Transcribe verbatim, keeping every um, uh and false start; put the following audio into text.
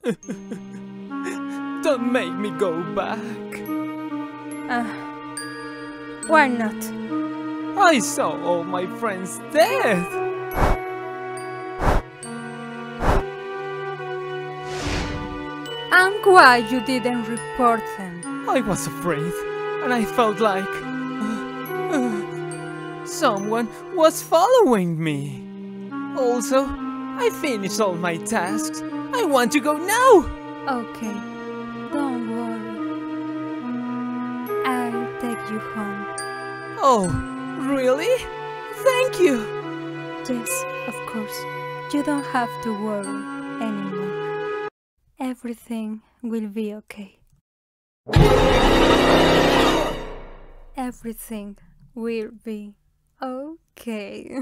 Don't make me go back. Uh, why not? I saw all my friends dead. And why you didn't report them? I was afraid, and I felt like uh, uh, someone was following me. Also, I finished all my tasks. I want to go now. Okay, don't worry. I'll take you home. Oh, really? Thank you. Yes, of course. You don't have to worry anymore. Everything will be okay. Everything will be okay.